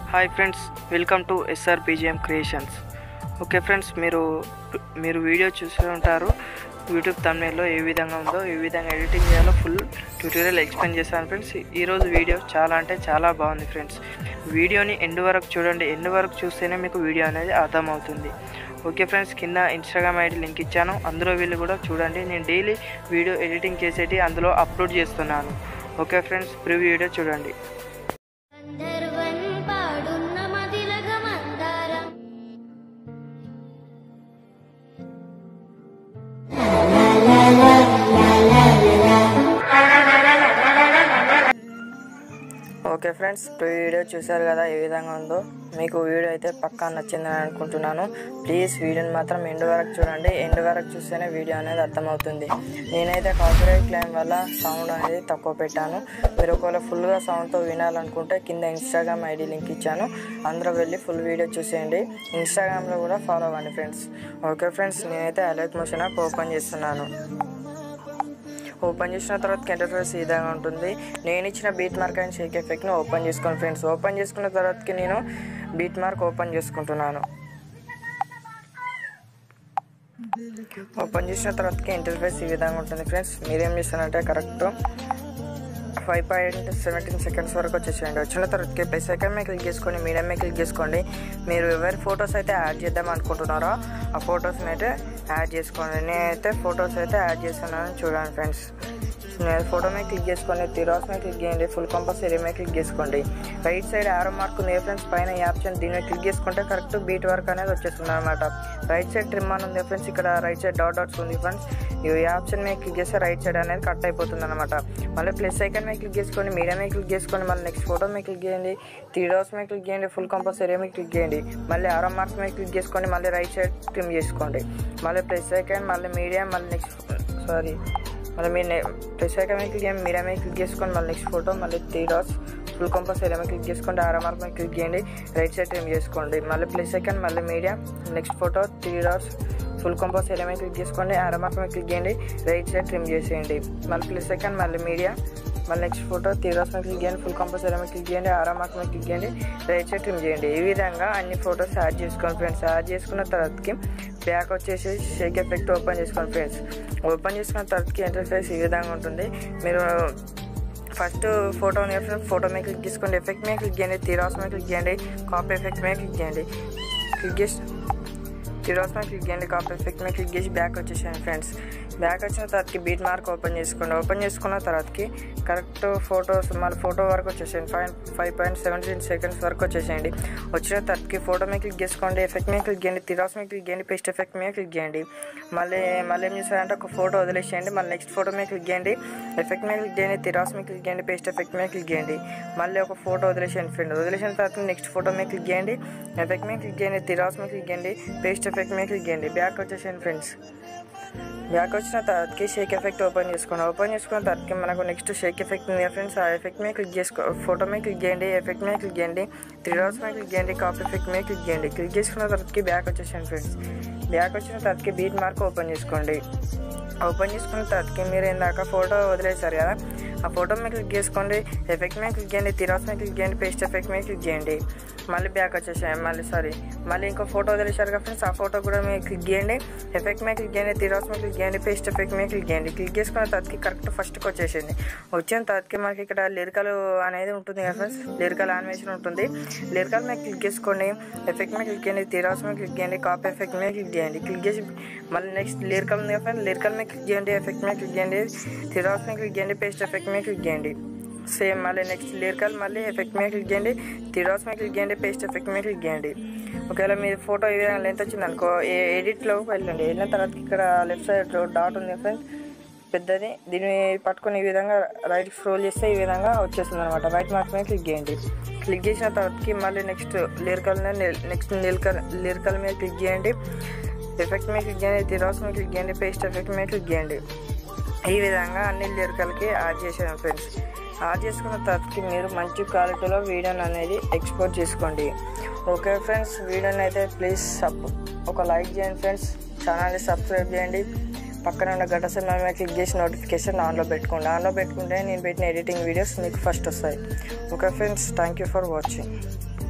Hi friends, welcome to SR BGM creations. Okay friends, మీరు video చూసి ఉంటారు. YouTube థంబ్నెయిల్లో ఏ విధంగా ఉందో, ఏ విధంగా ఎడిటింగ్ చేయాలో ఫుల్ ట్యూటోరియల్ ఎక్స్ప్లెయిన్ చేశాను ఫ్రెండ్స్. ఈరోజు వీడియో చాలా అంటే చాలా బాగుంది ఫ్రెండ్స్. వీడియోని ఎండ్ వరకు చూడండి. ఎండ్ వరకు చూస్తేనే మీకు వీడియో అనేది అర్థమవుతుంది. ఓకే ఫ్రెండ్స్, కింద ఇన్స్టాగ్రామ్ ఐడి లింక్ ఇచ్చాను, అందులో వీళ్ళు కూడా చూడండి. నేను డైలీ వీడియో ఎడిటింగ్ చేసేటి అందులో అప్లోడ్ చేస్తున్నాను. ఓకే ఫ్రెండ్స్, ప్రివ్యూ వీడియో చూడండి. ఓకే ఫ్రెండ్స్, వీడియో చూసారు కదా ఏ విధంగా ఉందో. మీకు వీడియో అయితే పక్కా నచ్చిందని అనుకుంటున్నాను. ప్లీజ్ వీడియోని మాత్రం ఎండ్ వరకు చూడండి. ఎండ్ వరకు చూస్తేనే వీడియో అనేది అర్థమవుతుంది. నేనైతే కాపీరైట్ క్లెయిమ్ వల్ల సౌండ్ అనేది తక్కువ పెట్టాను. మీరు ఒకవేళ ఫుల్గా సౌండ్తో వినాలనుకుంటే కింద ఇన్స్టాగ్రామ్ ఐడి లింక్ ఇచ్చాను, అందులో వెళ్ళి ఫుల్ వీడియో చూసేయండి. ఇన్స్టాగ్రామ్లో కూడా ఫాలో అవ్వండి ఫ్రెండ్స్. ఓకే ఫ్రెండ్స్, నేనైతే అలర్ట్ మోషన్ యాప్ ఓపెన్ చేస్తున్నాను. ఓపెన్ చేసిన తర్వాత ఇంటర్ఫేస్ ఈ విధంగా ఉంటుంది. నేను ఇచ్చిన బీట్ మార్క్ అండ్ షేక్ ఎఫెక్ట్ని ఓపెన్ చేసుకోండి ఫ్రెండ్స్. ఓపెన్ చేసుకున్న తర్వాతకి నేను బీట్ మార్క్ ఓపెన్ చేసుకుంటున్నాను. ఓపెన్ చేసిన తర్వాతకి ఇంటర్ఫేస్ ఈ విధంగా ఉంటుంది ఫ్రెండ్స్. మీరేం చేస్తారంటే కరెక్ట్ 5.17 సెకండ్స్ వరకు వచ్చేసేయండి. వచ్చిన తర్వాతకి ప్లస్ సెకండ్ మీద క్లిక్ చేసుకోండి, మీడియం మీద క్లిక్ చేసుకోండి. మీరు ఎవరి ఫొటోస్ అయితే యాడ్ చేద్దాం అనుకుంటున్నారో ఆ ఫొటోస్ని అయితే యాడ్ చేసుకోండి. నేనైతే ఫొటోస్ అయితే యాడ్ చేస్తున్నాను, చూడండి ఫ్రెండ్స్. నేను ఫోటో మీద క్లిక్ చేసుకోండి, త్రీ మీద క్లిక్ చేయండి, ఫుల్ కంపాస్ ఏరియా మీద క్లిక్ చేసుకోండి. రైట్ సైడ్ ఆరో మార్క్ ఉంది ఫ్రెండ్స్, పైన ఈ ఆప్షన్ దీని మీద క్లిక్ చేసుకుంటే కరెక్ట్ బీట్ వర్క్ అనేది వచ్చేస్తుంది అనమాట. రైట్ సైడ్ ట్రిమ్ అని ఉంది ఫ్రెండ్స్, ఇక్కడ రైట్ సైడ్ డాట్స్ ఉంది ఫ్రెండ్స్. ఈ ఆప్షన్ మీద క్లిక్ చేస్తే రైట్ సైడ్ అనేది కట్ అయిపోతుంది అనమాట. మళ్ళీ ప్లస్ ఐకాన్ మీద క్లిక్ చేసుకోండి, మీడియం మీద క్లిక్ చేసుకోండి, మళ్ళీ నెక్స్ట్ ఫోటో మీద క్లిక్ చేయండి, త్రీ మీద క్లిక్ చేయండి, ఫుల్ కంపాస్ ఏరియా మీద క్లిక్ చేయండి, మళ్ళీ ఆరో మార్క్ మీద క్లిక్ చేసుకోండి, మళ్ళీ రైట్ సైడ్ ట్రిమ్ చేసుకోండి, మళ్ళీ ప్లస్ ఐకాన్, మళ్ళీ మీడియం, మళ్ళీ నెక్స్ట్ మళ్ళీ మీరు ప్లస్ ఐకాన్ మీద క్లిక్ చేయండి, మీడియం మీద క్లిక్ చేసుకోండి, మళ్ళీ నెక్స్ట్ ఫోటో, మళ్ళీ త్రీ ఫుల్ కంపాస్ ఏరియా మీద క్లిక్ చేసుకోండి, ఆరో మార్క్ మీద క్లిక్ చేయండి, రైట్ సైడ్ ట్రిమ్ చేసుకోండి, మళ్ళీ ప్లస్ ఐకాన్, మళ్ళీ medium, next photo, three full compass area మీద క్లిక్ చేసుకోండి, ఆరో మార్క్ మీద క్లిక్ చేయండి, రైట్ సైడ్ ట్రిమ్ చేసేయండి, మళ్ళీ ప్లస్ ఐకాన్, మళ్ళీ మీడియం, మళ్ళీ నెక్స్ట్ ఫోటో, త్రీ మీద క్లిక్ చేయండి, ఫుల్ కంపాస్ ఏరియా మీద క్లిక్ చేయండి, ఆరో మార్క్ మీద క్లిక్ చేయండి, రైట్ సైడ్ ట్రిమ్ చేయండి. ఈ విధంగా అన్ని ఫొటోస్ యాడ్ చేసుకోండి ఫ్రెండ్స్. యాడ్ చేసుకున్న తర్వాతకి బ్యాక్ వచ్చేసి షేక్ ఎఫెక్ట్ ఓపెన్ చేసుకోండి ఫ్రెండ్స్. ఓపెన్ చేసుకున్న తర్వాతకి ఇంటర్ఫేస్ ఈ విధంగా ఉంటుంది. మీరు ఫస్ట్ ఫోటో ఫోటో మీద క్లిక్ చేసుకోండి, ఎఫెక్ట్ మీద క్లిక్ చేయండి, త్రీ మీద క్లిక్ చేయండి, కాపీ ఎఫెక్ట్ మీద క్లిక్ చేయండి, క్లిక్ చేసి త్రీ మీద క్లిక్ చేయండి, కాపీ ఎఫెక్ట్ మీద క్లిక్ చేసి బ్యాక్ వచ్చేసాను ఫ్రెండ్స్. బ్యాక్ వచ్చిన తర్వాతకి బీట్ మార్క్ ఓపెన్ చేసుకోండి. ఓపెన్ చేసుకున్న తర్వాతకి కరెక్ట్ ఫొటోస్ మళ్ళీ ఫోటో వరకు వచ్చేసేయండి, 5.17 సెకండ్స్ వరకు వచ్చేసేయండి. వచ్చిన తర్వాతకి ఫోటో మీద క్లిక్ చేసుకోండి, ఎఫెక్ట్ మీద క్లిక్ చేయండి, త్రీ మీద క్లిక్ చేయండి, పేస్ట్ ఎఫెక్ట్ మీద క్లిక్ చేయండి, మళ్ళీ ఏం చేస్తారంటే ఒక ఫోటో వదిలేసేయండి, మళ్ళీ నెక్స్ట్ ఫోటో మీద క్లిక్ చేయండి, ఎఫెక్ట్ మీద క్లిక్ చేయండి, త్రీ మీద క్లిక్ చేయండి, పేస్ట్ ఎఫెక్ట్ మీద క్లిక్ చేయండి, మళ్ళీ ఒక ఫోటో వదిలేసేయండి ఫ్రెండ్. వదిలేసిన తర్వాత నెక్స్ట్ ఫోటో మీద క్లిక్ చేయండి, ఎఫెక్ట్ మీద క్లిక్ చేయండి, త్రీ మీద క్లిక్ చేయండి, పేస్ట్ ఎఫెక్ట్ మీద క్లిక్ చేయండి, బ్యాక్ వచ్చేసేయండి ఫ్రెండ్స్. బ్యాక్ వచ్చిన తర్వాతకి షేక్ ఎఫెక్ట్ ఓపెన్ చేసుకోండి. ఓపెన్ చేసుకున్న తర్వాతకి మనకు నెక్స్ట్ షేక్ ఎఫెక్ట్ ఉంది ఫ్రెండ్స్. ఆ ఎఫెక్ట్ మీద క్లిక్ ఫోటో మీద క్లిక్ చేయండి, ఎఫెక్ట్ మీద క్లిక్ చేయండి, త్రీ మీద క్లిక్ చేయండి, కాపీ ఎఫెక్ట్ మీద క్లిక్ చేయండి. క్లిక్ చేసుకున్న తర్వాతకి బ్యాక్ వచ్చేసాను ఫ్రెండ్స్. బ్యాక్ వచ్చిన తర్వాతకి బీట్ మార్క్ ఓపెన్ చేసుకోండి. ఓపెన్ చేసుకున్న తర్వాతకి మీరు ఇందాక ఫోటో వదిలేసారు కదా, ఆ ఫోటో మీద క్లిక్ చేసుకోండి, ఎఫెక్ట్ మీద క్లిక్ చేయండి, త్రీ మీద క్లిక్ చేయండి, పేస్ట్ ఎఫెక్ట్ మీద క్లిక్ చేయండి, మళ్ళీ బ్యాక్ వచ్చేసాయి. మళ్ళీ ఇంకో ఫోటో వదిలేసారు కదా ఫ్రెండ్స్, ఆ ఫోటో కూడా మీరు క్లిక్ చేయండి, ఎఫెక్ట్ మీద క్లిక్ చేయండి, త్రీ మీద క్లిక్ చేయండి, పేస్ట్ ఎఫెక్ట్ మీద క్లిక్ చేయండి. క్లిక్ చేసుకున్న తర్వాతకి కరెక్ట్ ఫస్ట్కి వచ్చేసింది. వచ్చిన తర్వాతకి మనకి ఇక్కడ లిరికల్ అనేది ఉంటుంది కదా ఫ్రెండ్స్, లిరికల్ యానిమేషన్ ఉంటుంది. లిరికల్ మీద క్లిక్ చేసుకోండి, ఎఫెక్ట్ మీద క్లిక్ చేయండి, త్రీ మీద క్లిక్ చేయండి, కాపీ ఎఫెక్ట్ మీద క్లిక్ చేయండి. క్లిక్ చేసి మళ్ళీ నెక్స్ట్ లిరికల్ ఉంది కదా ఫ్రెండ్స్, లిరికల్ మీద క్లిక్ చేయండి, ఎఫెక్ట్ మీద క్లిక్ చేయండి, త్రీ మీద క్లిక్ చేయండి, పేస్ట్ ఎఫెక్ట్ మీద క్లిక్ చేయండి. సేమ్ మళ్ళీ నెక్స్ట్ లిరికల్, మళ్ళీ ఎఫెక్ట్ మీద క్లిక్ చేయండి, త్రీ మీద క్లిక్ చేయండి, పేస్ట్ ఎఫెక్ట్ మీద క్లిక్ చేయండి. ఒకవేళ మీ ఫోటో ఈ విధంగా లెంత్ వచ్చింది అనుకో, ఎడిట్లోకి వెళ్ళండి. వెళ్ళిన తర్వాత ఇక్కడ లెఫ్ట్ సైడ్ డాట్ ఉంది ఫ్రెండ్స్ పెద్దది, దీన్ని పట్టుకొని ఈ విధంగా రైట్ స్క్రోల్ చేస్తే ఈ విధంగా వచ్చేస్తుంది అనమాట. రైట్ మార్క్ మీద క్లిక్ చేయండి. క్లిక్ చేసిన తర్వాతకి మళ్ళీ నెక్స్ట్ లిరికల్ మీద క్లిక్ చేయండి, ఎఫెక్ట్ మీద క్లిక్ చేయండి, త్రీ మీద క్లిక్ చేయండి, పేస్ట్ ఎఫెక్ట్ మీద క్లిక్ చేయండి. ఈ విధంగా అన్ని లిరికల్కి యాడ్ చేసాను ఫ్రెండ్స్. యాడ్ చేసుకున్న తర్వాతకి మీరు మంచి క్వాలిటీలో వీడియోని అనేది ఎక్స్పోర్ట్ చేసుకోండి. ఓకే ఫ్రెండ్స్, వీడియోని అయితే ప్లీజ్ ఒక లైక్ చేయండి ఫ్రెండ్స్, ఛానల్ని సబ్స్క్రైబ్ చేయండి, పక్కన ఉన్న గంట సింబల్ మీద క్లిక్ చేసి నోటిఫికేషన్ ఆన్లో పెట్టుకుంటే నేను పెట్టిన ఎడిటింగ్ వీడియోస్ మీకు ఫస్ట్ వస్తాయి. Okay friends, thank you for watching.